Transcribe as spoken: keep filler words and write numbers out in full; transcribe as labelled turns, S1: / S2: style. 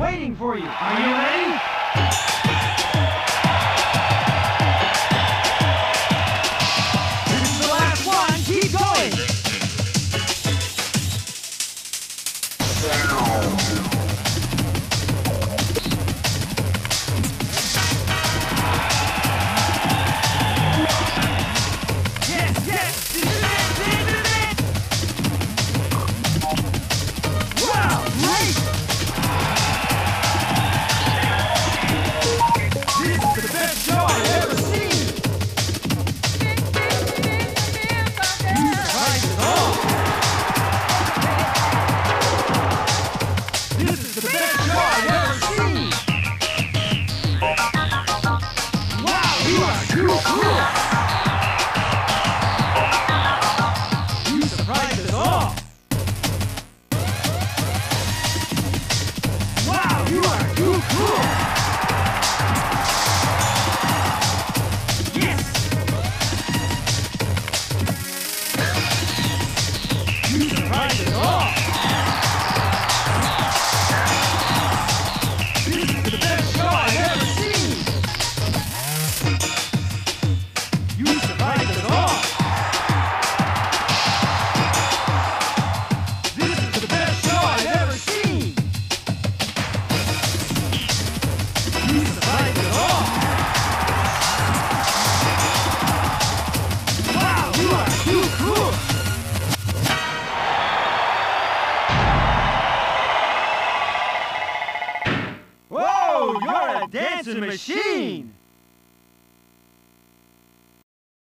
S1: waiting for you. Are you ready? This is the last one. Keep going. Yes, yes. This is it. This is it. Wow, great. This is the best show I've ever seen. You surprised us all. This is the best show I've ever seen. Wow, you are too cool. You surprised us all. Wow, you are too cool. Yes. You surprised us all. This is the best show I've ever seen. You surprised us all. This is the best show I've ever seen. You surprised us all. Wow, you are too cool. Whoa, you're a dancing machine.